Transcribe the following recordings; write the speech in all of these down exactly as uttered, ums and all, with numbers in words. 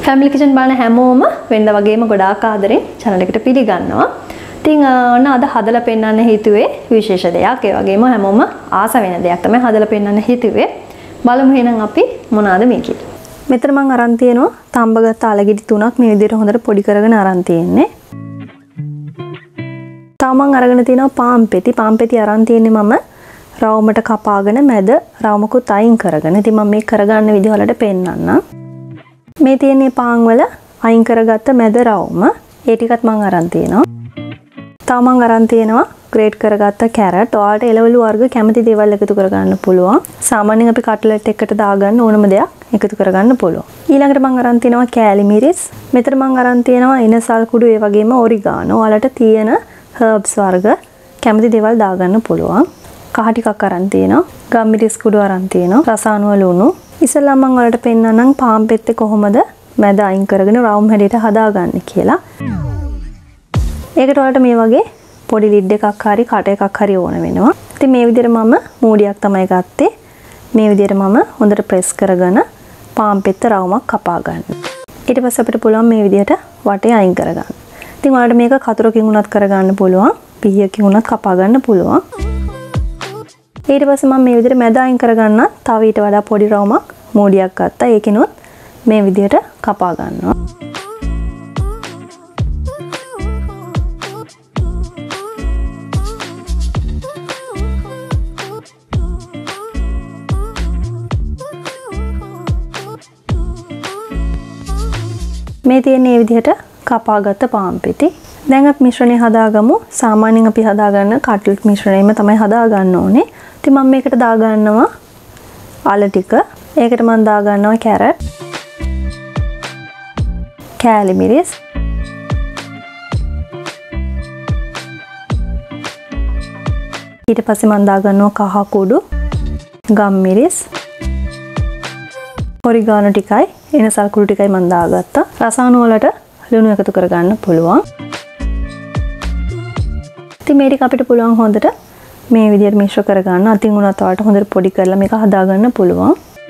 Family kitchen බලන හැමෝම වෙනද වගේම ගොඩාක් ආදරෙන් channel එකට පිළිගන්නවා. ඉතින් ඔන්න අද හදලා පෙන්නන්න හිතුවේ විශේෂ දෙයක්. ඒ වගේම හැමෝම ආස වෙන දෙයක් තමයි හදලා පෙන්නන්න හිතුවේ. බලමු එහෙනම් අපි මොනවාද මේ කියලා. මෙතන මම අරන් තියෙනවා තඹගත් අලගෙඩි තුනක් මේ විදිහට හොඳට පොඩි කරගෙන අරන් තියෙන්නේ. තව මම අරගෙන තියෙනවා පාන් පෙති. පාන් පෙති අරන් තියෙන්නේ මම රවුමට කපාගෙන මැද රවුමකුත් අයින් කරගෙන. ඉතින් මම මේක කරගන්න විදිහ වලට පෙන්නන්නම්. මේ තියෙන්නේ පාන් වල අයින් කරගත්ත මැද රවුම. ඒ ටිකත් මම අරන් තියෙනවා. තව මම අරන් තියෙනවා ග්‍රේට් කරගත්ත කැරට්. ඔයාලට එළවලු වර්ග කැමති දේවල් එකතු කරගන්න පුළුවන්. සාමාන්‍යයෙන් අපි කට්ලට් එකකට දාගන්න ඕනම දෙයක් එකතු කරගන්න පුළුවන්. ඊළඟට මම අරන් තියෙනවා කෑලි මිරිස්. මෙතන මම අරන් තියෙනවා එනසල් කුඩු ඒ වගේම ඔරිගානෝ. ඔයාලට තියෙන හර්බ්ස් වර්ග කැමති දේවල් දාගන්න පුළුවන්. කහ ටිකක් අරන් තියෙනවා. ගම් මිරිස් කුඩු අරන් තියෙනවා. රසායන ලුණු. ඉස්සෙල්ලා මම ඔයාලට පෙන්නන්නම් පාන් පෙත්තේ කොහොමද මැද අයින් කරගෙන රවුම් හැඩයට හදාගන්නේ කියලා. ඒකට ඔයාලට මේ වගේ පොඩි ලිඩ් එකක් හරි කට එකක් හරි ඕන වෙනවා. ඉතින් මේ විදිහට මම මූඩියක් තමයි ගත්තේ. මේ විදිහට මම හොඳට ප්‍රෙස් කරගෙන පාන් පෙත්ත රවුමක් කපා ගන්න. ඊට පස්සේ අපිට පුළුවන් මේ විදිහට වටේ අයින් කරගන්න. ඉතින් ඔයාලට මේක කතුරකින් උනත් කරගන්න පුළුවන්, පිහියකින් උනත් කපා ගන්න පුළුවන්. ඊට පස්සේ මම මේ විදිහට මැද අයින් කරගන්න තව ඊට වඩා පොඩි රවුමක් මූඩියක් ගත්තා. ඒකිනුත් මේ විදිහට කපා ගන්නවා. මේ තියෙන මේ විදිහට කපාගත්ත පාන් පෙති. දැන් අපි මිශ්‍රණය හදාගමු. සාමාන්‍යයෙන් අපි හදාගන්න කට්ලට් මිශ්‍රණයම තමයි හදාගන්න ඕනේ. ඉතින් මම මේකට දාගන්නවා අල ටික. ඒකට මම දාගන්නවා කැරට්, කෑලි මිරිස්, ඊට පස්සේ මම දාගන්නවා කහ කුඩු, ගම් මිරිස්, ඔරිගානෝ ටිකයි, එනසල් කුඩු ටිකයි මම දාගත්තා. රසායන වලට ලුණු එකතු කරගන්න පුළුවන්. ඉතින් මේ ටික අපිට පුළුවන් හොඳට මේ විදිහට මිශ්‍ර කරගන්න. අතින් උනත් ඔයාලට හොඳට පොඩි කරලා මේක හදාගන්න පුළුවන්.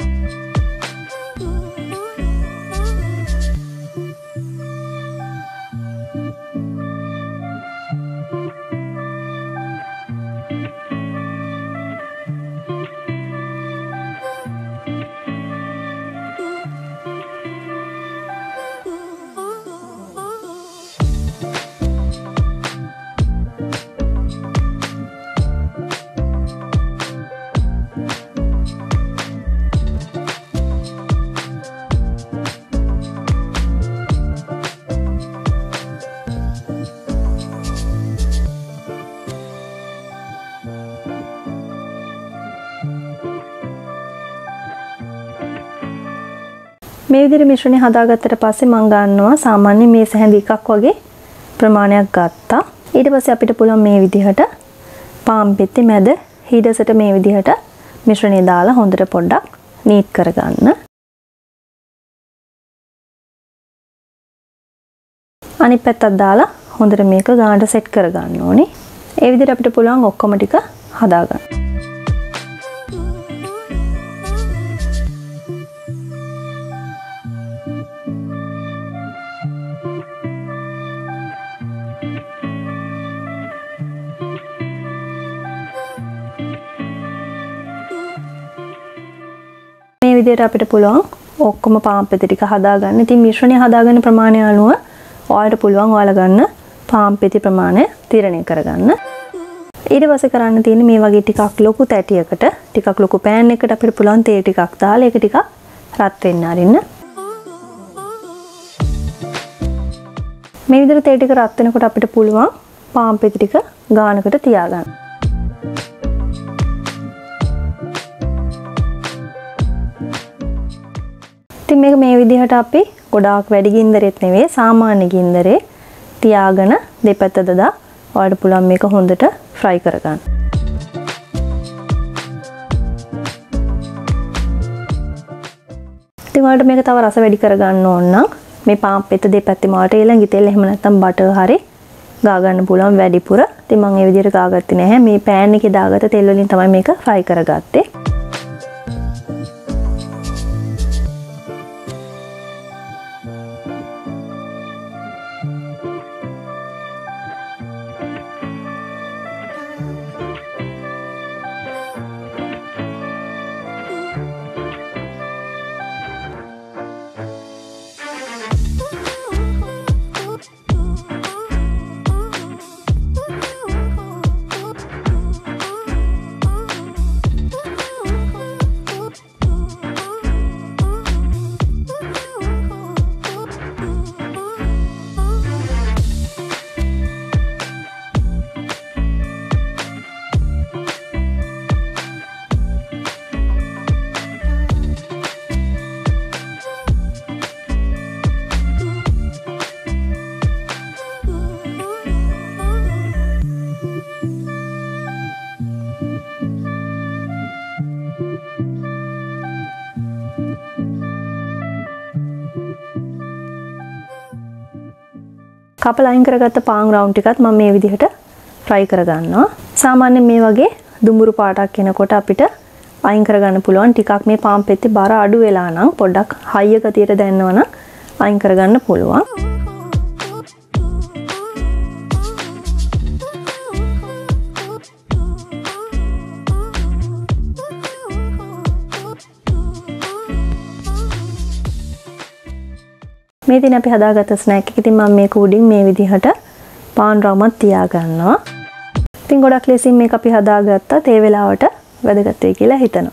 මේ විදිහට මිශ්‍රණය හදාගත්තට පස්සේ මම ගන්නවා සාමාන්‍ය මේ සැහැඳි එකක් වගේ ප්‍රමාණයක් ගත්තා. ඊට පස්සේ අපිට පුළුවන් මේ විදිහට පාන් පෙත්තේ මැද හිඩසට මේ විදිහට මිශ්‍රණය දාලා හොඳට පොඩ්ඩක් නීට් කරගන්න. අනිත් පැත්තත් දාලා හොඳට මේක ගානට සෙට් කරගන්න ඕනේ. ඒ විදිහට අපිට පුළුවන් ඔක්කොම ටික හදාගන්න. මේ විදිහට අපිට පුළුවන් ඔක්කොම පාන් පෙති ටික හදාගන්න. ඉතින් මිශ්‍රණය හදාගන්න ප්‍රමාණය අනුව ඔයාලට පුළුවන් ඔයාලා ගන්න පාන් පෙති ප්‍රමාණය තීරණය කරගන්න. ඊට පස්සේ කරන්න තියෙන්නේ මේ වගේ ටිකක් ලොකු තැටියකට, ටිකක් ලොකු පෑන් එකකට අපිට පුළුවන් තේ ටිකක් දාලා ඒක ටිකක් රත් වෙන්න අරින්න. මේ විදිහට තේ ටික රත් වෙනකොට අපිට පුළුවන් පාන් පෙති ටික ගානකට තියාගන්න. ඉතින් මේක මේ විදිහට අපි ගොඩාක් වැඩි ගින්දරෙත් නෙවෙයි සාමාන්‍ය ගින්දරේ තියාගෙන දෙපැත්ත දදා ඔයාලට පුළුවන් මේක හොඳට ෆ්‍රයි කරගන්න. ඉතින් ඔයාලට මේක තව රස වැඩි කරගන්න ඕන නම් මේ පාන් පෙත්ත දෙපැත්තෙම ඔයාලට ඊළඟ තෙල් එහෙම නැත්නම් බටර් හරි ගා ගන්න පුළුවන් වැඩිපුර. ඉතින් මම මේ විදිහට ගාගත්තේ නැහැ. මේ පෑන් එකේ දාගත්ත තෙල් වලින් තමයි මේක ෆ්‍රයි කරගත්තේ. කපලා අයින් කරගත්ත පාන් රවුම් ටිකත් මම මේ විදිහට fry කරගන්නවා. සාමාන්‍යයෙන් මේ වගේ දුඹුරු පාටක් එනකොට අපිට අයින් කරගන්න පුළුවන්. ටිකක් මේ පාන් පෙත්තේ බර අඩු වෙලා නම් පොඩ්ඩක් හයිය ගතියට දැනනවනම් අයින් කරගන්න පුළුවන්. මේ දින අපි හදාගත්ත ස්නැක් එක. ඉතින් මම මේක උඩින් මේ විදිහට පාන් රවුමක් තියා ගන්නවා. ඉතින් ගොඩක් ලේසියෙන් මේක අපි හදාගත්තත් ඒ වෙලාවට වැදගත් වෙයි කියලා හිතනවා.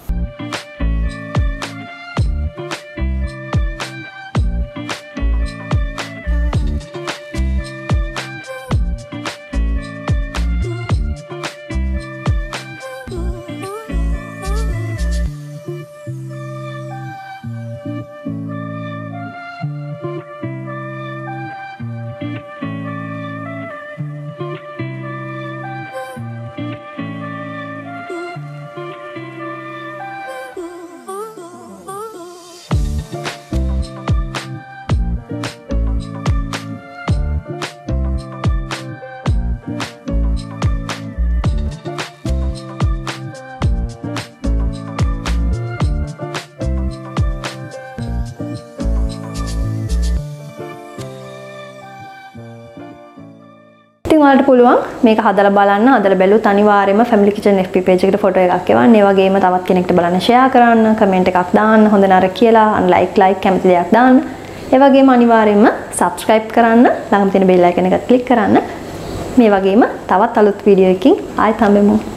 ඔයාලට පුළුවන් මේක හදලා බලන්න. හදලා බැලුවොත් අනිවාර්යයෙන්ම Family Kitchen F B page එකට ෆොටෝ එකක් එවන්න. ඒ වගේම තවත් කෙනෙක්ට බලන්න share කරන්න, comment එකක් දාන්න, හොඳ නරක කියලා like like කැමති දෙයක් දාන්න. ඒ වගේම අනිවාර්යයෙන්ම subscribe කරන්න, ළඟම තියෙන bell icon එක click කරන්න. මේ වගේම තවත් අලුත් වීඩියෝ එකකින් ආයෙත් හම්බෙමු.